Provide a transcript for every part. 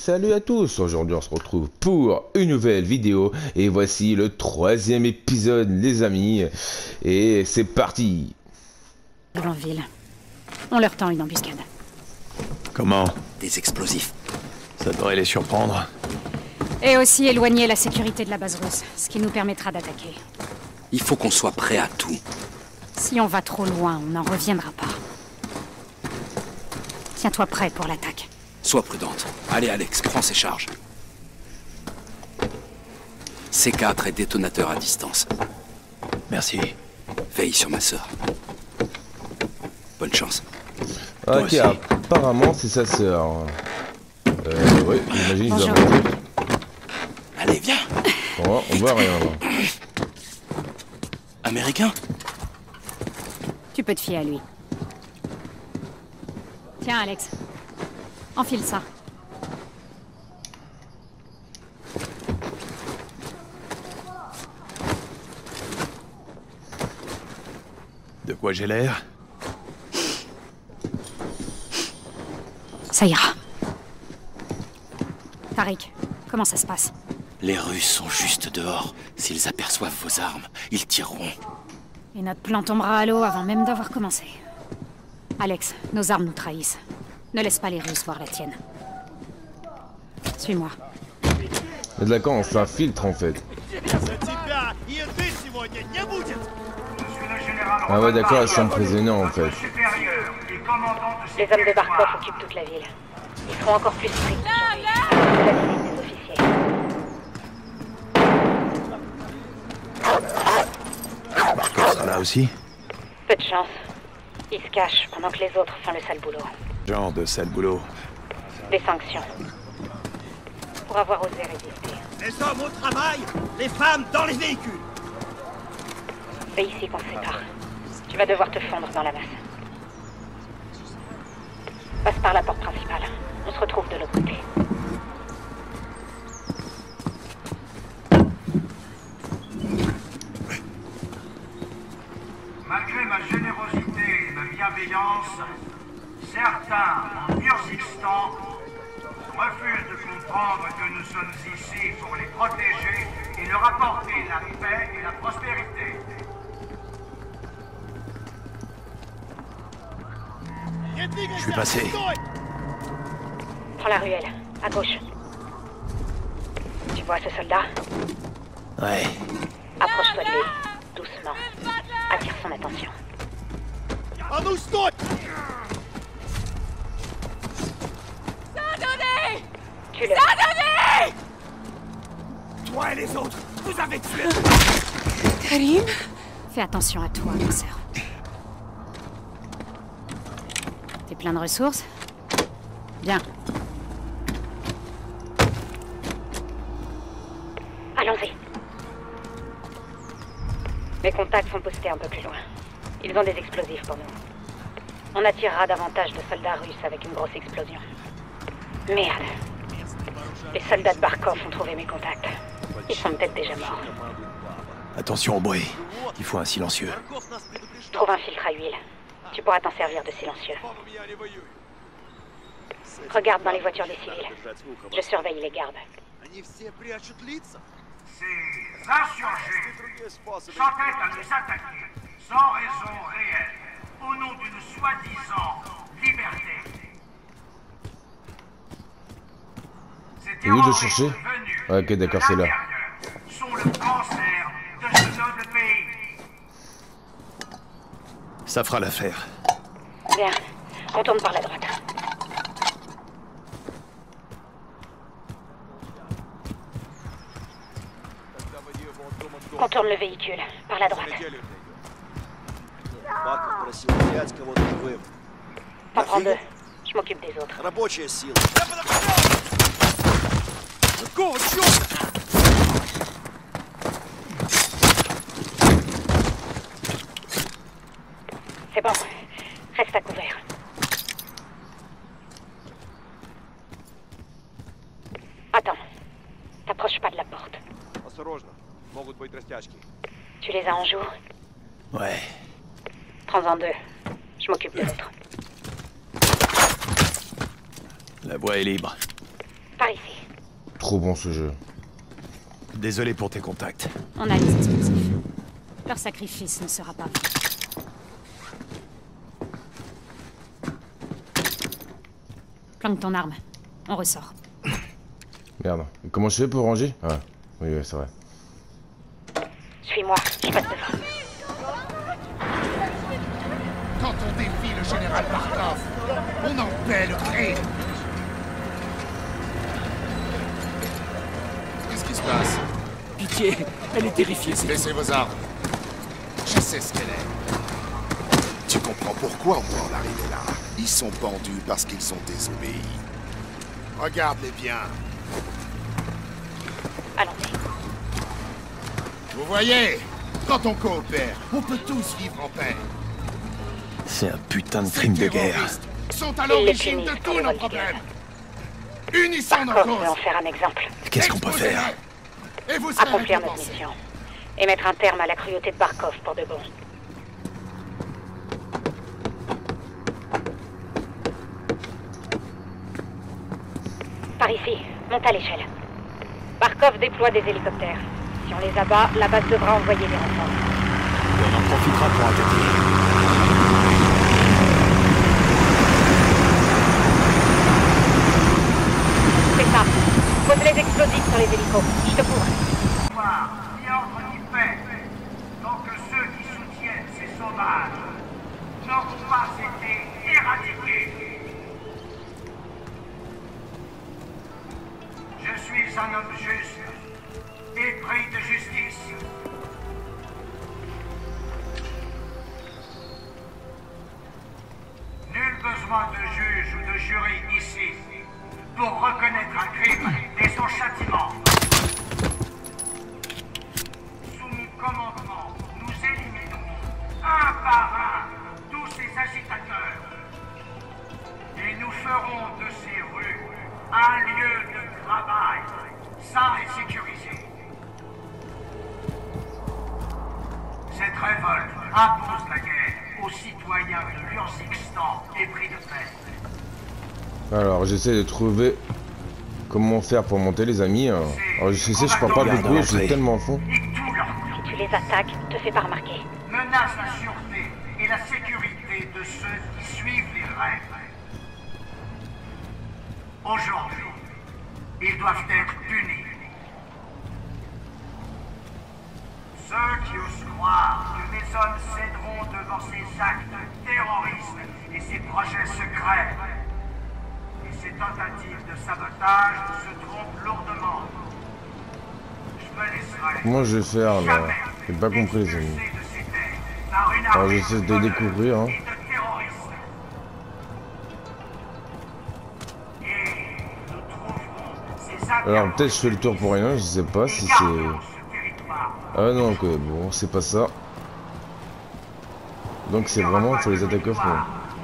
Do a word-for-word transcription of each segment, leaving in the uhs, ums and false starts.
salut à tous, aujourd'hui on se retrouve pour une nouvelle vidéo et voici le troisième épisode les amis, et c'est parti. Grandville. On leur tend une embuscade. Comment? Des explosifs. Ça devrait les surprendre. Et aussi éloigner la sécurité de la base russe, ce qui nous permettra d'attaquer. Il faut qu'on soit prêt à tout. Si on va trop loin, on n'en reviendra pas. Tiens-toi prêt pour l'attaque. Sois prudente. Allez Alex, prends ces charges. C quatre est détonateur à distance. Merci. Veille sur ma sœur. Bonne chance. Toi Ok, aussi. apparemment c'est sa sœur. Euh, oui, j'imagine que je Bonjour. dois monter. Allez, viens. Bon, on voit rien là. Américain? Tu peux te fier à lui. Tiens, Alex. Enfile ça. De quoi j'ai l'air? Ça ira. Tariq, comment ça se passe? Les Russes sont juste dehors. S'ils aperçoivent vos armes, ils tireront. Et notre plan tombera à l'eau avant même d'avoir commencé. Alex, nos armes nous trahissent. Ne laisse pas les Russes voir la tienne. Suis-moi. Mais d'accord, on s'infiltre en fait. Ah ouais d'accord, ils sont emprisonnés en fait. Les hommes de Barkov occupent toute la ville. Ils seront encore plus stricts surveillés, avec la visite des officiers. Barkov sera là aussi? Peu de chance. Ils se cachent pendant que les autres font le sale boulot. Genre de sale boulot. Des sanctions. Pour avoir osé résister. Les hommes au travail, les femmes dans les véhicules. C'est ici qu'on se sépare. Tu vas devoir te fondre dans la masse. Passe par la porte principale. On se retrouve de l'autre côté. Malgré ma générosité et ma bienveillance, certains, en Kyrgyzstan, refusent de comprendre que nous sommes ici pour les protéger et leur apporter la paix et la prospérité. Je suis passé. Prends la ruelle, à gauche. Tu vois ce soldat? Ouais. Approche-toi de lui, doucement. Attire son attention. А ну стой! Tue-le. Toi et les autres, vous avez tué. Karim? Fais attention à toi, ma sœur. T'es plein de ressources? Bien. Allons-y. Mes contacts sont postés un peu plus loin. Ils ont des explosifs pour nous. On attirera davantage de soldats russes avec une grosse explosion. Merde. Les soldats de Barkov ont trouvé mes contacts. Ils sont peut-être déjà morts. Attention au bruit. Il faut un silencieux. Trouve un filtre à huile. Tu pourras t'en servir de silencieux. Regarde dans les voitures des civils. Je surveille les gardes. Ces insurgés s'entêtent à nous attaquer sans raison réelle, au nom d'une soi-disant liberté. Ces Au lieu de terroristes chercher. venus Ah, ok, d'accord, c'est là. de l'intérieur sont le cancer de ce noble pays. Ça fera l'affaire. Bien. On tourne par la droite. Contourne le véhicule, par la droite. Баков просил взять кого-то живым. T'en prends deux. Je m'occupe des autres. Рабочая сила. Какого черта? C'est bon. Reste à couvert. Attends. T'approches pas de la porte. Осторожно. Могут быть растяжки. Tu les as en joue? Ouais. Prends-en deux. Je m'occupe de l'autre. La voie est libre. Par ici. trop bon ce jeu. Désolé pour tes contacts. On a les explosifs. Leur sacrifice ne sera pas vain. Planque ton arme. On ressort. Merde. Comment je fais pour ranger? Ah, oui, oui c'est vrai. Suis-moi, je passe devant. Quand on défie le général Barkov, on en paie le prix. Qu'est-ce qui se passe? Pitié, elle est terrifiée, c'est... Laissez vos armes. Je sais ce qu'elle est. Tu comprends pourquoi on peut en arriver là. Ils sont pendus parce qu'ils ont désobéi. Regarde-les bien. Allons-y. Vous voyez, quand on coopère, on peut tous vivre en paix. C'est un putain de crime de guerre. Ils sont à l'origine de tous nos problèmes. Unissons nos Barkov veut en causes. faire un exemple. Qu'est-ce qu'on peut faire? Et vous serez Accomplir notre récompensés. mission. Et mettre un terme à la cruauté de Barkov pour de bon. Par ici, monte à l'échelle. Barkov déploie des hélicoptères. Si on les abat, la base devra envoyer des renforts. Et on en profitera pour attaquer. C'est ça. Pose les explosifs sur les hélicos. Je te couvre. Ni ordre ni paix, tant que ceux qui soutiennent ces sauvages n'auront pas été éradiqués. Je suis un homme juste, épris de justice. Nul besoin de juge ou de jury ici pour reconnaître un crime et son châtiment. Sous mon commandement, nous éliminerons un par un tous ces agitateurs. Et nous ferons de ces rues un lieu de travail sain et sécurisé. Cette révolte impose la guerre aux citoyens de l'Urzikistan épris de paix. Alors, j'essaie de trouver comment faire pour monter, les amis. Alors, je sais, je parle pas beaucoup, je suis tellement fond. Et tout leur Si tu les attaques, te fais pas remarquer. menace la sûreté et la sécurité de ceux qui suivent les règles. Aujourd'hui, ils doivent être punis. Ceux qui osent croire que mes hommes céderont devant ces actes de terrorisme et ces projets secrets et ces tentatives de sabotage se trompent lourdement. Je me laisserai Comment je vais faire là? jamais J'ai pas compris, les amis. expulser de ces terres par une Alors, armée j'essaie de voleurs découvrir, hein. et de terroristes. Et nous trouverons ces Alors, peut-être je fais le tour pour rien, je sais pas si c'est... Ah non, ok, bon, c'est pas ça. Donc c'est vraiment, faut les attaquer au fond.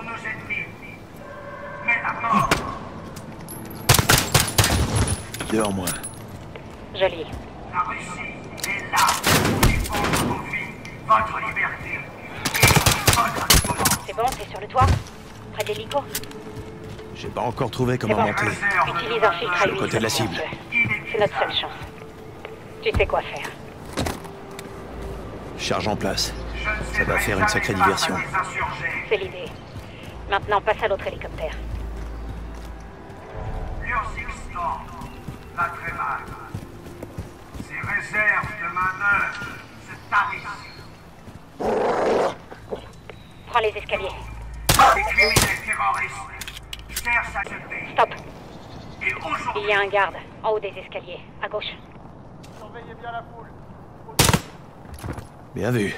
Dehors, moi. Joli. La Russie est là pour défendre vos vies, votre liberté et votre indépendance. C'est bon, t'es sur le toit? Près de l'hélico? J'ai pas encore trouvé C'est comment bon. monter. Utilise un filtre à Le huile. côté de la cible. C'est notre seule chance. Tu sais quoi faire. Charge en place. Je ne Ça va céderai faire une sacrée jamais face à diversion. des insurgés. C'est l'idée. Maintenant, passe à l'autre hélicoptère. L'Urzikistan va très mal. Ses réserves de main-d'œuvre se tarissent. Prends les escaliers. Ces criminels terroristes cherchent à se payer. Stop. Et aujourd'hui, Il y a un garde, en haut des escaliers, à gauche. surveillez bien la foule. Bien vu.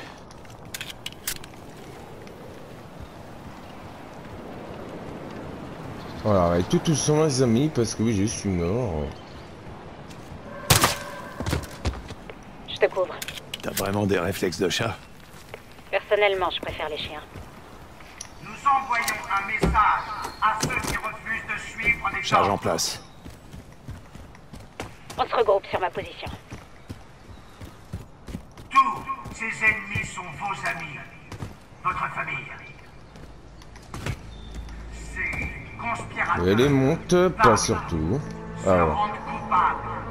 Voilà, et tout tout sont les amis, parce que oui, je suis mort. Je te couvre. T'as vraiment des réflexes de chat. Personnellement, je préfère les chiens. Nous envoyons un message à ceux qui refusent de suivre les Charge en ordres. place. On se regroupe sur ma position. Tous ces ennemis sont vos amis, votre famille. Ces conspirateurs Et les monte pas surtout. se Alors, rendent coupables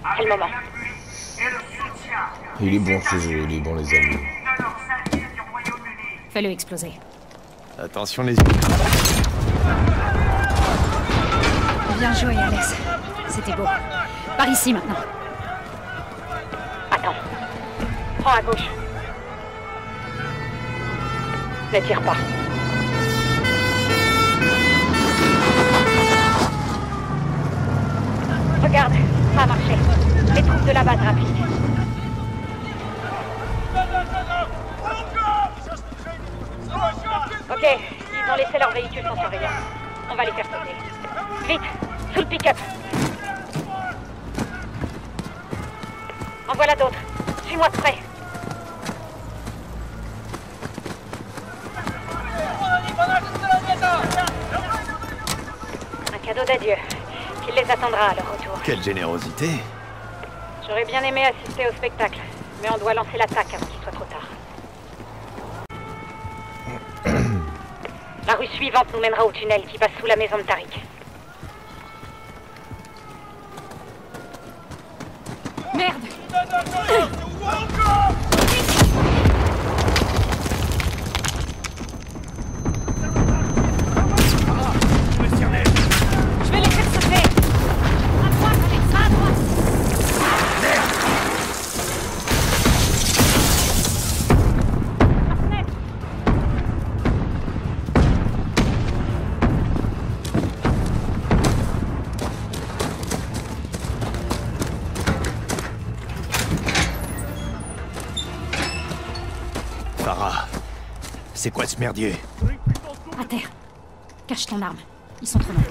C'est le moment. l'appui et le soutien Il est bon ce jeu, il est bon les amis. de leurs alliés du Royaume-Uni. Fais-le exploser. Attention les... Bien joué, Alex. C'était beau. Par ici, maintenant. Attends. Prends à gauche. Ne tire pas. Regarde, ça a marché. Les troupes de la base rapide. Ok, ils ont laissé leur véhicule sans surveillance. On va les faire sauter. Vite, sous le pick-up. En voilà d'autres. Suis-moi de près. Un cadeau d'adieu. Qui les attendra à leur retour. Quelle générosité. J'aurais bien aimé assister au spectacle, mais on doit lancer l'attaque avant qu'il soit trop tard. La rue suivante nous mènera au tunnel qui passe sous la maison de Tariq. Merde! Je vais les faire sauter! À droite, Alex, à droite! Farah, c'est quoi ce merdier? À terre. Cache ton arme. Ils sont trop nombreux.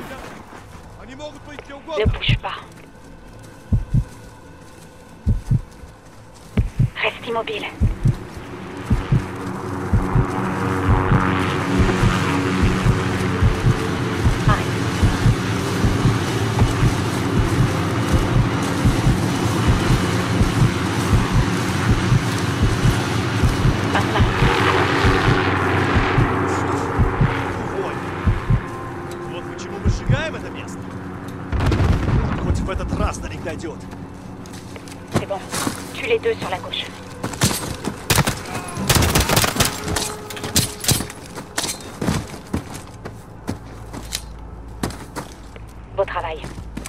Ne bouge pas. Reste immobile. Arrête. Passe là. Вот почему мы сжигаем это место. Хоть в этот раз на них дойдет. C'est bon. Tue les deux sur la gauche. Beau travail.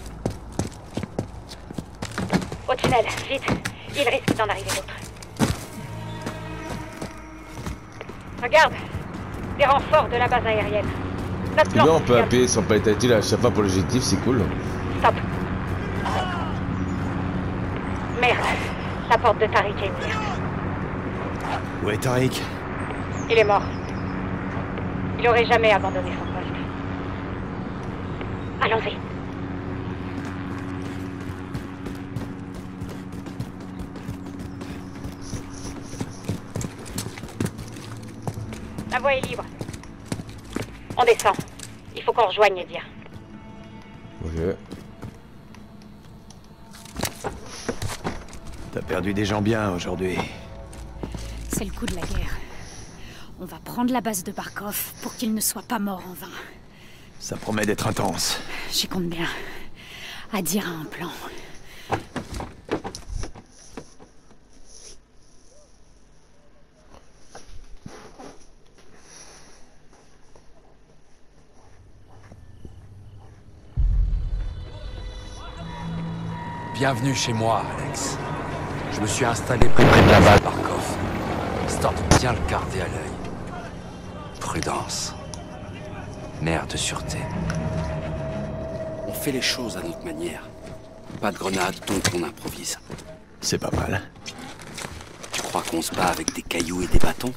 Au tunnel, vite. Il risque d'en arriver d'autres. Regarde. Des renforts de la base aérienne. Notre Là plan. on peut appuyer sur palette tactile à chaque fois pour l'objectif, c'est cool. Stop. Merde. La porte de Tariq est ouverte. Où est Tariq? Il est mort. Il aurait jamais abandonné son poste. Allons-y. La voie est libre. On descend. Il faut qu'on rejoigne Edir. Ok. T'as perdu des gens bien aujourd'hui. C'est le coup de la guerre. On va prendre la base de Barkov pour qu'il ne soit pas mort en vain. Ça promet d'être intense. J'y compte bien. Adir a un plan. Bienvenue chez moi, Alex. Je me suis installé près de la base Barkov, histoire de bien le garder à l'œil. Prudence. Mère de sûreté. On fait les choses à notre manière. Pas de grenade, donc on improvise. C'est pas mal. Tu crois qu'on se bat avec des cailloux et des bâtons?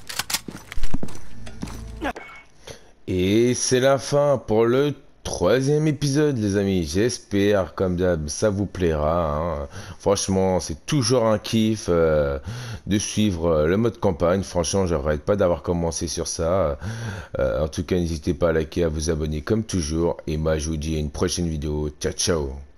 Et c'est la fin pour le troisième épisode, les amis. J'espère, comme d'hab, ça vous plaira. Hein. Franchement, c'est toujours un kiff euh, de suivre euh, le mode campagne. Franchement, j'arrête pas d'avoir commencé sur ça. Euh, en tout cas, n'hésitez pas à liker, à vous abonner comme toujours. Et moi, je vous dis à une prochaine vidéo. Ciao, ciao.